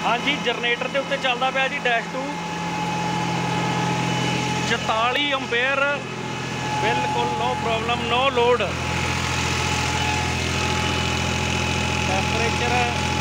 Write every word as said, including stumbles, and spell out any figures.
हाँ जी, जनरेटर के उत्ते चलता पाया जी डैश टू चौताली अंपेयर, बिल्कुल no problem, no load. Temperature